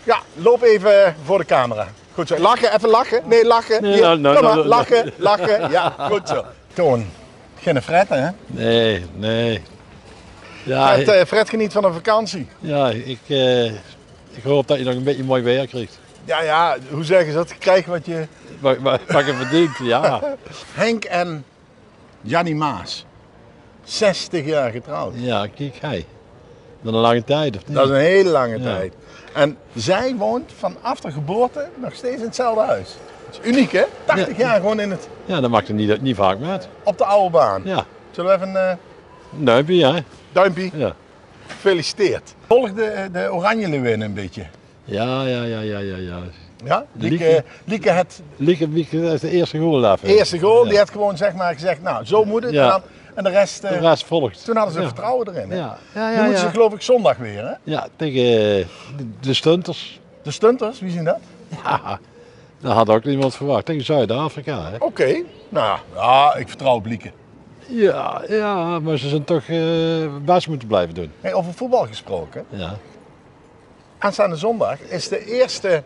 Ja, loop even voor de camera. Goed zo. Lachen, even lachen. Nee, lachen. Nee, Hier, nou, kom maar, nou, lachen, lachen. Ja, goed zo. Toon, geen fretten, hè? Nee. Ja, Fred geniet van een vakantie. ja ik hoop dat je nog een beetje mooi weer krijgt. Ja, hoe zeggen ze dat? Krijg wat je... Wat je verdient, ja. Henk en Jannie Maas. 60 jaar getrouwd. Ja, kijk, hij. Dat is een lange tijd, of niet? Dat is een hele lange Ja. tijd. En zij woont vanaf de geboorte nog steeds in hetzelfde huis. Dat is uniek, hè? 80 jaar gewoon Ja, dat maakt er niet vaak met. op de oude baan. Ja. Zullen we even een Duimpje, ja. duimpje? Ja. Gefeliciteerd. Volg de Oranje Leeuwin een beetje. Ja. Ja? Lieke het Lieke, dat is de eerste goal daarvoor. eerste goal, Ja. die had gewoon zeg maar gezegd, nou zo moet het. Ja. En de rest, De rest volgt. toen hadden ze Ja. vertrouwen erin. Hè? Ja. Nu moeten ze geloof ik zondag weer, hè? Ja, tegen de stunters. De stunters, wie zien dat? Ja, dat had ook niemand verwacht. Tegen Zuid-Afrika, hè. Oké. Nou ja, ik vertrouw op Lieke. Ja, maar ze zijn toch best moeten blijven doen. Hey, over voetbal gesproken. Ja. Aanstaande zondag is de eerste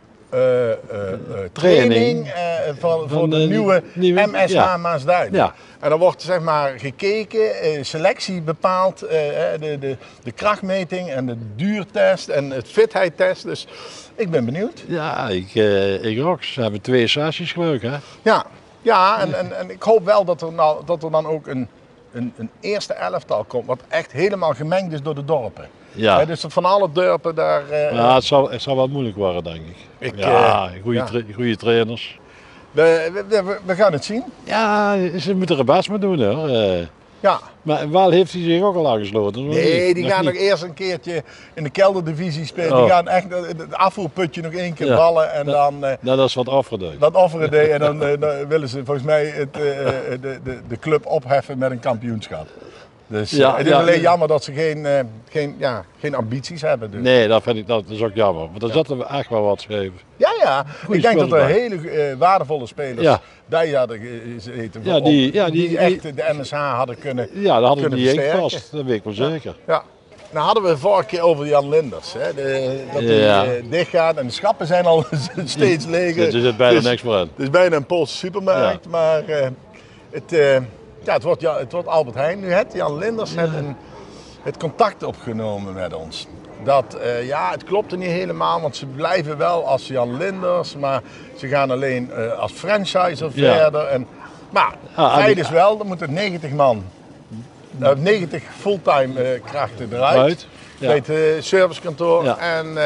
training voor de nieuwe MSH ja. Maasduin. Ja. En dan wordt zeg maar gekeken, selectie bepaald, de krachtmeting en de duurtest en het fitheidtest. Dus ik ben benieuwd. Ja, ik ook. Ze hebben 2 sessies geluk, hè. Ja, en ik hoop wel dat er dan ook een eerste elftal komt, wat echt helemaal gemengd is door de dorpen. Ja. Dus van alle dorpen daar... Ja, het zal wel moeilijk worden, denk ik. Goede trainers. We gaan het zien. Ja, ze moeten er best mee doen, hoor. Ja. Maar Waal heeft hij zich ook al aangesloten? Nee, die gaan nog eerst een keertje in de kelderdivisie spelen. Die gaan echt het afvoerputje nog 1 keer ballen en dan... Nou, dat is wat afgeduid. Dat offeren deed en dan willen ze volgens mij de club opheffen met een kampioenschap. Dus het is alleen jammer dat ze geen ambities hebben. Dus. Nee, dat is ook jammer. Want daar zetten we echt wel wat scheef. Ja. Ik denk dat er hele waardevolle spelers bij hadden gezeten. Die echt de MSH hadden kunnen Ja, dat hadden die versterken. één vast. Dat weet ik wel zeker. Ja. Nou hadden we vorige keer over Jan Linders. Hè? Dat hij dicht gaat en de schappen zijn al steeds leger. Er zit bijna niks meer in. Het is bijna een Poolse supermarkt, maar het wordt Albert Heijn nu. Jan Linders heeft het contact opgenomen met ons. Dat, het klopte niet helemaal, want ze blijven wel als Jan Linders, maar ze gaan alleen als franchiser verder. Maar feit is wel, er moeten 90 man, 90 fulltime krachten eruit. Bij het servicekantoor. Ja.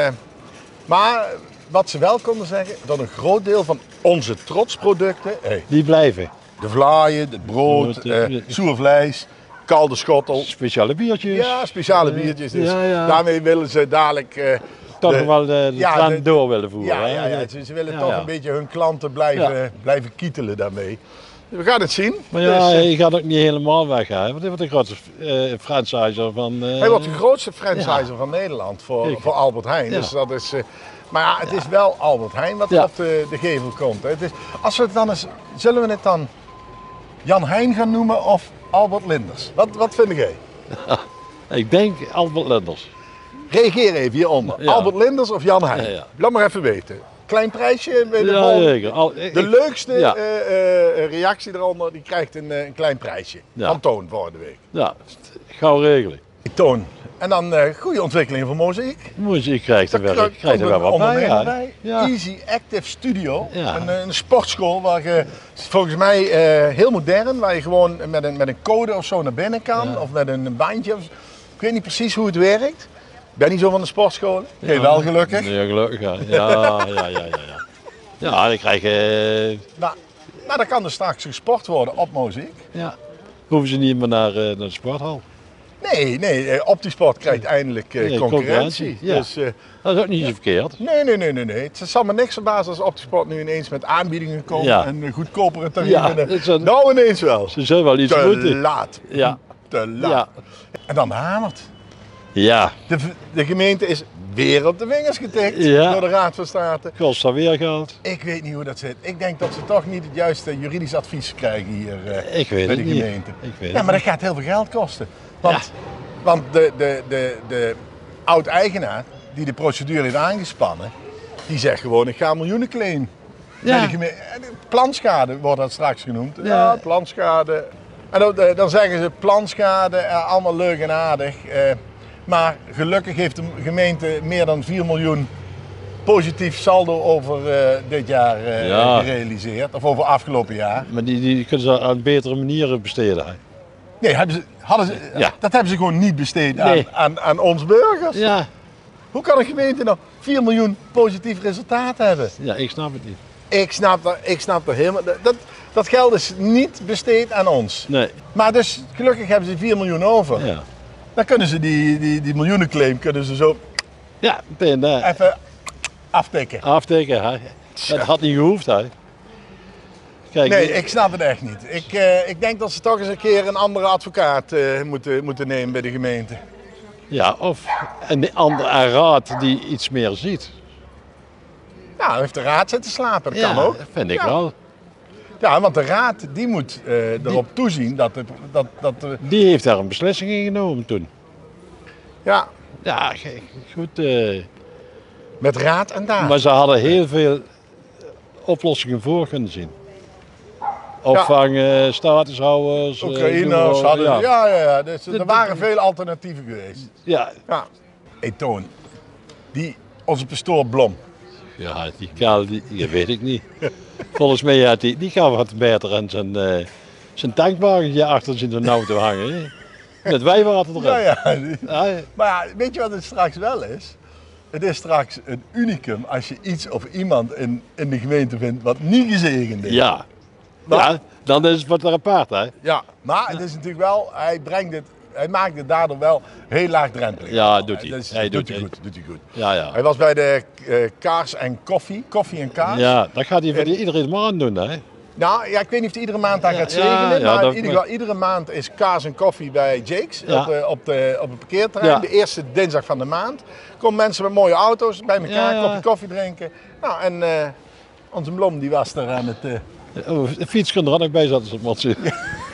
Maar wat ze wel konden zeggen, dat een groot deel van onze trotsproducten, die blijven. De vlaaien, het brood, zoer vlees, kalde schottel. Speciale biertjes. Ja, speciale biertjes. Dus daarmee willen ze dadelijk... toch wel de trend door willen voeren. Ja. Ze willen toch een beetje hun klanten blijven kietelen daarmee. We gaan het zien. Maar je gaat ook niet helemaal weg, hè? Want hij wordt de grootste franchiser van... Hij wordt de grootste franchiser van Nederland voor Albert Heijn. Ja. Dus dat is... Maar het is wel Albert Heijn wat op de gevel komt. Het is, als we het dan eens... Zullen we het dan Jan Heijn gaan noemen of Albert Linders? Wat vind jij? Ik denk Albert Linders. Reageer even hieronder. Ja. Albert Linders of Jan Heijn? Ja. Laat maar even weten. Klein prijsje bij de leukste reactie eronder, die krijgt een klein prijsje. Van Toon volgende week. Ja, gauw regelen. Toon. En dan goede ontwikkelingen voor Mozaïek. Mozaïek krijgt er wel wat bij. Ja. Easy Active Studio. Ja. Een sportschool waar je volgens mij heel modern, waar je gewoon met een code of zo naar binnen kan. Ja. Of met een bandje. Ik weet niet precies hoe het werkt. Ik ben niet zo van de sportschool. Ben je wel gelukkig? Nee, gelukkig ja. Ja, dan krijg je... Maar dan kan er straks gesport worden op Mozaïek. Ja. Hoeven ze niet meer naar de sporthal. Nee, Optisport krijgt eindelijk concurrentie. Ja. Dus, dat is ook niet zo verkeerd. Nee. Het zal me niks verbazen als Optisport nu ineens met aanbiedingen komt en goedkopere tarieven. Nou ineens wel. Ze zullen wel iets moeten. Te laat. Ja. Te laat. Ja. En dan de Hamert. Ja. De gemeente is weer op de vingers getikt door de Raad van State. Kost dan weer geld. Ik weet niet hoe dat zit. Ik denk dat ze toch niet het juiste juridisch advies krijgen hier bij de gemeente. Maar dat gaat heel veel geld kosten. Want de oud-eigenaar die de procedure heeft aangespannen, die zegt gewoon ik ga een miljoenenclaim. Ja. Planschade wordt dat straks genoemd. Ja. Ja, planschade. En dan zeggen ze planschade, allemaal leuk en aardig. Maar gelukkig heeft de gemeente meer dan 4 miljoen positief saldo over dit jaar gerealiseerd. Of over afgelopen jaar. Maar die kunnen ze aan betere manieren besteden. Hè? Nee, dat hebben ze gewoon niet besteed aan ons burgers. Ja. Hoe kan een gemeente nou 4 miljoen positief resultaat hebben? Ja, ik snap het niet. Ik snap er helemaal... Dat geld is niet besteed aan ons. Nee. Maar dus gelukkig hebben ze 4 miljoen over. Ja. Dan kunnen ze die miljoenenclaim kunnen ze zo Ja, meteen daar. even aftikken. Aftikken, hè. Dat had niet gehoefd, hè. Kijk, Nee, ik snap het echt niet. Ik denk dat ze toch eens een keer een andere advocaat moeten nemen bij de gemeente. Ja, of een andere raad die iets meer ziet. Ja, dan heeft de raad zitten slapen, dat Ja, kan ook. dat vind ik Ja. wel. Ja, want de raad die moet erop toezien dat... Die heeft daar een beslissing in genomen toen. Ja, Ja, goed. met raad en daad. Maar ze hadden heel veel oplossingen voor kunnen zien. Opvang, statushouders. Oekraïners hadden... Ja. Ja. Dus er waren veel alternatieven geweest. Ja. Ja. Hey Toon, onze pastoor Blom. Ja, die kaal, die weet ik niet. Volgens mij had die gaan wat beter aan zijn tankwagentje achter zijn auto hangen. Hè? Met wijwater erin. Ja. Ja. Maar ja, weet je wat het straks wel is? Het is straks een unicum als je iets of iemand in de gemeente vindt wat niet gezegend is. Ja. Ja, dan is het wat apart, hè? Ja, maar het is natuurlijk wel, hij maakt het daardoor wel heel laagdrempelig. Ja, doet hij. Dus, Hij doet doet hij goed. Ja. Hij was bij de kaars en koffie en kaars. Ja, dat gaat hij voor iedereen maar aan doen, hè? Nou, ja, ik weet niet of hij iedere maand daar gaat Ja, zegenen, ja, maar dat- in ieder geval, iedere maand is kaas en koffie bij Jake's Ja. op het parkeerterrein. Ja. De eerste dinsdag van de maand. Komen mensen met mooie auto's bij elkaar, Ja. kopje koffie drinken. Nou, en onze Blom die was er aan het... Oh, de fiets kan er ook nog bij zetten, zoals het zien.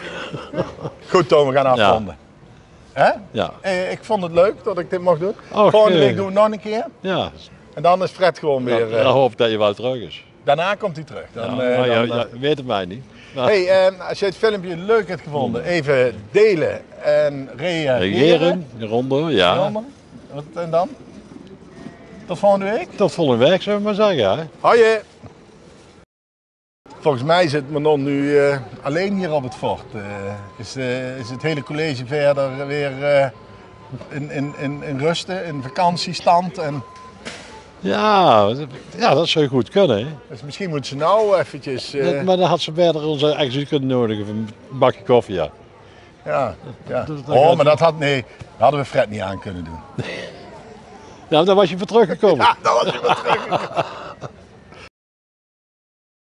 Goed Toon, we gaan afronden. Hè? Ja. Ik vond het leuk dat ik dit mocht doen. Och, Volgende week doen we het nog een keer. Ja, En dan is Fred gewoon weer... dan hoop ik dat je wel terug is. Daarna komt hij terug. Dan, Ja, weet het mij niet. Maar Hey, als je het filmpje leuk hebt gevonden, even delen en reageren. Rondo, ja. Bijzonder. En dan? Tot volgende week. Tot volgende week, zou ik maar zeggen. Hè? Hoi. Volgens mij zit Manon nu alleen hier op het fort. Is het hele college verder weer in rusten, in vakantiestand? En, Ja, dat zou goed kunnen. Hè? dus misschien moet ze nou eventjes... Maar dan had ze beter onze exit kunnen nodigen voor een bakje koffie. Ja. ja. dat Oh, gaat- maar dat hadden we Fred niet aan kunnen doen. Nou, dan was je voor teruggekomen. Ja, dat was je wel terug.